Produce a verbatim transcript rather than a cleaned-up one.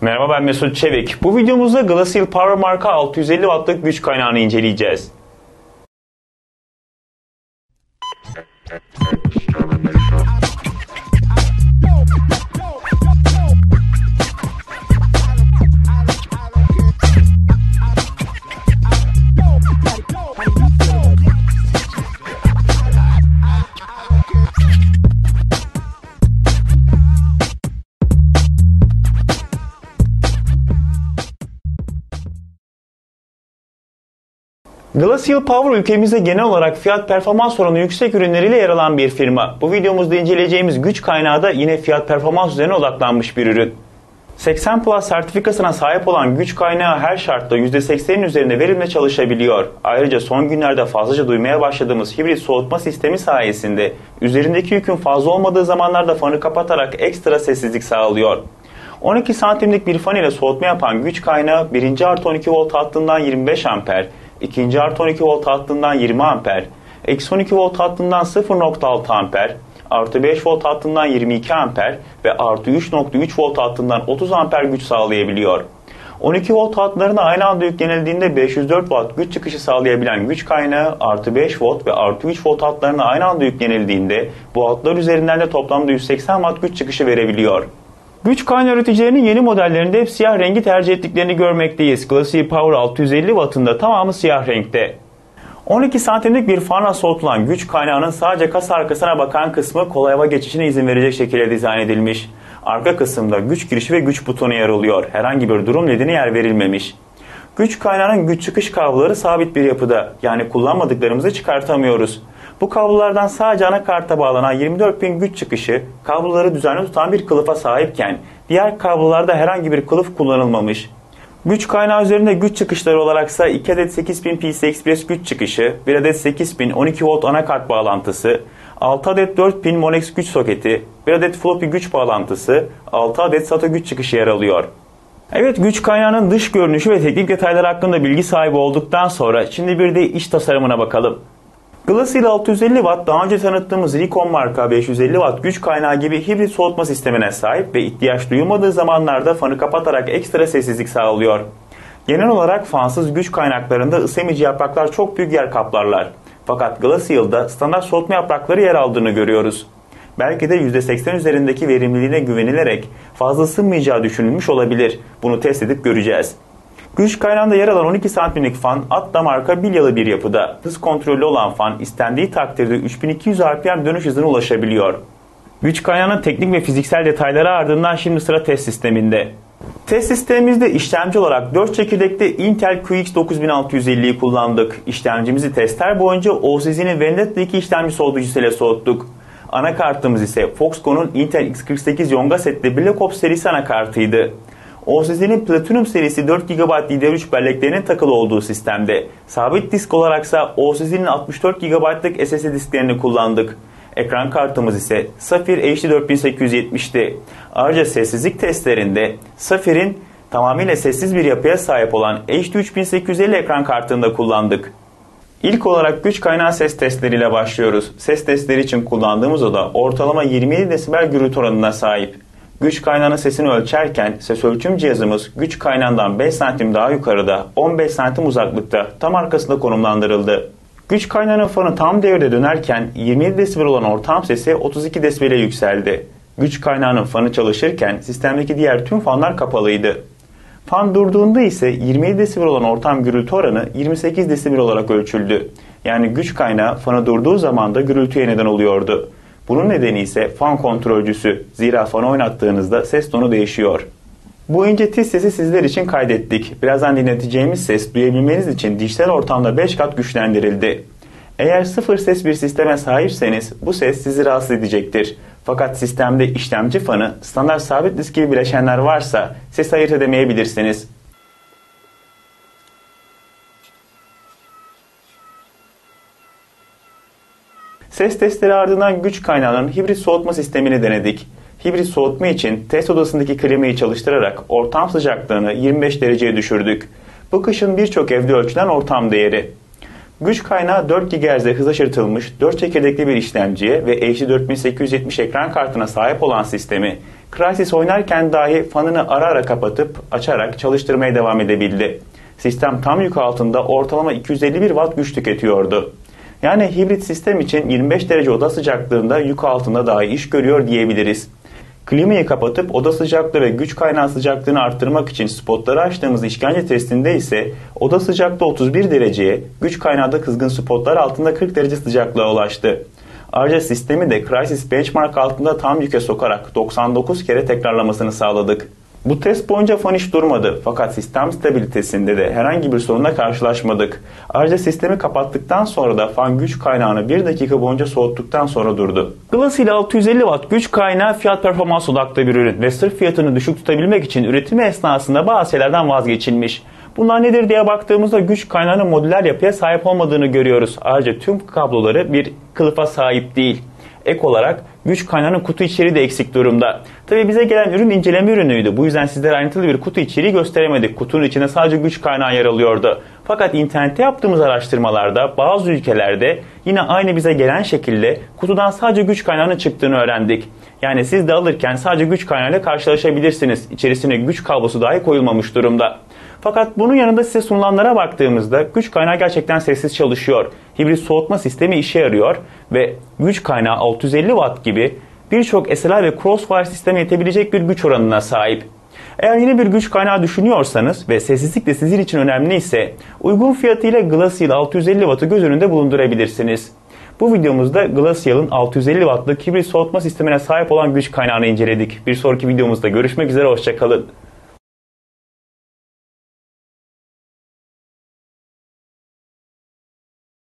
Merhaba, ben Mesut Çevik. Bu videomuzda Glacial Power marka altı yüz elli wattlık güç kaynağını inceleyeceğiz. Glacial Power ülkemizde genel olarak fiyat performans oranı yüksek ürünleriyle yer alan bir firma. Bu videomuzda inceleyeceğimiz güç kaynağı da yine fiyat performans üzerine odaklanmış bir ürün. seksen Plus sertifikasına sahip olan güç kaynağı her şartta yüzde seksenin üzerinde verimle çalışabiliyor. Ayrıca son günlerde fazlaca duymaya başladığımız hibrit soğutma sistemi sayesinde üzerindeki yükün fazla olmadığı zamanlarda fanı kapatarak ekstra sessizlik sağlıyor. on iki santimlik bir fan ile soğutma yapan güç kaynağı birinci artı on iki volt hattından yirmi beş amper, ikinci artı on iki volt hattından yirmi amper, eksi on iki volt hattından sıfır nokta altı amper, artı beş volt hattından yirmi iki amper ve artı üç nokta üç volt hattından otuz amper güç sağlayabiliyor. on iki volt hatlarına aynı anda yüklenildiğinde beş yüz dört watt güç çıkışı sağlayabilen güç kaynağı artı beş volt ve artı üç volt hatlarına aynı anda yüklenildiğinde bu hatlar üzerinden de toplamda yüz seksen watt güç çıkışı verebiliyor. Güç kaynağı üreticilerinin yeni modellerinde hep siyah rengi tercih ettiklerini görmekteyiz. Glacial Power altı yüz elli wattında tamamı siyah renkte. on iki santimlik bir fanla soğutulan güç kaynağının sadece kasa arkasına bakan kısmı kolay hava geçişine izin verecek şekilde dizayn edilmiş. Arka kısımda güç girişi ve güç butonu yer alıyor. Herhangi bir durum nedeni yer verilmemiş. Güç kaynağının güç çıkış kabloları sabit bir yapıda, yani kullanmadıklarımızı çıkartamıyoruz. Bu kablolardan sadece anakarta bağlanan yirmi dört pin güç çıkışı kabloları düzenli tutan bir kılıfa sahipken diğer kablolarda herhangi bir kılıf kullanılmamış. Güç kaynağı üzerinde güç çıkışları olaraksa iki adet sekiz pin P C Express güç çıkışı, bir adet sekiz pin on iki volt anakart bağlantısı, altı adet dört pin Molex güç soketi, bir adet floppy güç bağlantısı, altı adet SATA güç çıkışı yer alıyor. Evet, güç kaynağının dış görünüşü ve teknik detayları hakkında bilgi sahibi olduktan sonra şimdi bir de iç tasarımına bakalım. Glacial altı yüz elli watt daha önce tanıttığımız Recon marka beş yüz elli watt güç kaynağı gibi hibrit soğutma sistemine sahip ve ihtiyaç duyulmadığı zamanlarda fanı kapatarak ekstra sessizlik sağlıyor. Genel olarak fansız güç kaynaklarında ısı emici yapraklar çok büyük yer kaplarlar. Fakat Glacial'da standart soğutma yaprakları yer aldığını görüyoruz. Belki de yüzde seksen üzerindeki verimliliğine güvenilerek fazla ısınmayacağı düşünülmüş olabilir. Bunu test edip göreceğiz. Güç kaynağında yer alan on iki santimlik fan Atta marka bilyalı bir yapıda. Hız kontrollü olan fan istendiği takdirde üç bin iki yüz R P M dönüş hızına ulaşabiliyor. Güç kaynağının teknik ve fiziksel detayları ardından şimdi sıra test sisteminde. Test sistemimizde işlemci olarak dört çekirdekli Intel Q X dokuz bin altı yüz elliyi kullandık. İşlemcimizi testler boyunca O S Z'nin Vendetta iki işlemci soğutucusu ile soğuttuk. Anakartımız ise Foxconn'un Intel X kırk sekiz Yonga setli Black Ops serisi anakartıydı. O S Z'nin Platinum serisi dört gigabayt D D R üç belleklerinin takılı olduğu sistemde. Sabit disk olaraksa O S Z'nin altmış dört gigabaytlık S S D disklerini kullandık. Ekran kartımız ise Sapphire H D dört bin sekiz yüz yetmiş'ti. Ayrıca sessizlik testlerinde Sapphire'in tamamıyla sessiz bir yapıya sahip olan H D üç bin sekiz yüz elli ekran kartını da kullandık. İlk olarak güç kaynağı ses testleriyle başlıyoruz. Ses testleri için kullandığımız oda ortalama yirmi yedi desibel gürültü oranına sahip. Güç kaynağının sesini ölçerken ses ölçüm cihazımız güç kaynağından beş santim daha yukarıda, on beş santim uzaklıkta, tam arkasında konumlandırıldı. Güç kaynağının fanı tam devirde dönerken yirmi yedi desibel olan ortam sesi otuz iki desibele yükseldi. Güç kaynağının fanı çalışırken sistemdeki diğer tüm fanlar kapalıydı. Fan durduğunda ise yirmi yedi desibel olan ortam gürültü oranı yirmi sekiz desibel olarak ölçüldü. Yani güç kaynağı fanı durduğu zaman da gürültüye neden oluyordu. Bunun nedeni ise fan kontrolcüsü. Zira fanı oynattığınızda ses tonu değişiyor. Bu ince tiz sesi sizler için kaydettik. Birazdan dinleteceğimiz ses duyabilmeniz için dijital ortamda beş kat güçlendirildi. Eğer sıfır ses bir sisteme sahipseniz bu ses sizi rahatsız edecektir. Fakat sistemde işlemci fanı, standart sabit disk gibi bileşenler varsa ses ayırt edemeyebilirsiniz. Ses testleri ardından güç kaynağının hibrit soğutma sistemini denedik. Hibrit soğutma için test odasındaki klimayı çalıştırarak ortam sıcaklığını yirmi beş dereceye düşürdük. Bu kışın birçok evde ölçülen ortam değeri. Güç kaynağı dört gigahertz'de hız aşırtılmış dört çekirdekli bir işlemciye ve H D dört bin sekiz yüz yetmiş ekran kartına sahip olan sistemi Crysis oynarken dahi fanını ara ara kapatıp açarak çalıştırmaya devam edebildi. Sistem tam yük altında ortalama iki yüz elli bir watt güç tüketiyordu. Yani hibrit sistem için yirmi beş derece oda sıcaklığında yük altında dahi iş görüyor diyebiliriz. Klimayı kapatıp oda sıcaklığı ve güç kaynağı sıcaklığını arttırmak için spotları açtığımız işkence testinde ise oda sıcaklığı otuz bir dereceye, güç kaynağı da kızgın spotlar altında kırk derece sıcaklığa ulaştı. Ayrıca sistemi de Crysis Benchmark altında tam yüke sokarak doksan dokuz kere tekrarlamasını sağladık. Bu test boyunca fan hiç durmadı fakat sistem stabilitesinde de herhangi bir sorunla karşılaşmadık. Ayrıca sistemi kapattıktan sonra da fan güç kaynağını bir dakika boyunca soğuttuktan sonra durdu. Glaceal altı yüz elli watt güç kaynağı fiyat performans odaklı bir ürün ve sırf fiyatını düşük tutabilmek için üretimi esnasında bazı şeylerden vazgeçilmiş. Bunlar nedir diye baktığımızda güç kaynağının modüler yapıya sahip olmadığını görüyoruz. Ayrıca tüm kabloları bir kılıfa sahip değil. Ek olarak güç kaynağının kutu içeriği de eksik durumda. Tabi bize gelen ürün inceleme ürünüydü. Bu yüzden sizlere ayrıntılı bir kutu içeriği gösteremedik. Kutunun içinde sadece güç kaynağı yer alıyordu. Fakat internette yaptığımız araştırmalarda bazı ülkelerde yine aynı bize gelen şekilde kutudan sadece güç kaynağının çıktığını öğrendik. Yani siz de alırken sadece güç kaynağıyla karşılaşabilirsiniz. İçerisine güç kablosu dahi koyulmamış durumda. Fakat bunun yanında size sunulanlara baktığımızda güç kaynağı gerçekten sessiz çalışıyor. Hibrit soğutma sistemi işe yarıyor ve güç kaynağı altı yüz elli watt gibi birçok S L I ve Crossfire sisteme yetebilecek bir güç oranına sahip. Eğer yeni bir güç kaynağı düşünüyorsanız ve sessizlik de sizin için önemliyse uygun fiyatıyla Glaceal altı yüz elli wattı göz önünde bulundurabilirsiniz. Bu videomuzda Glaceal'ın altı yüz elli wattlık hibrit soğutma sistemine sahip olan güç kaynağını inceledik. Bir sonraki videomuzda görüşmek üzere, hoşça kalın.